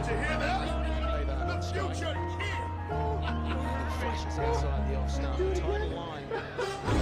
you hear that? The future kid. Finishes outside the off stump. Tight line.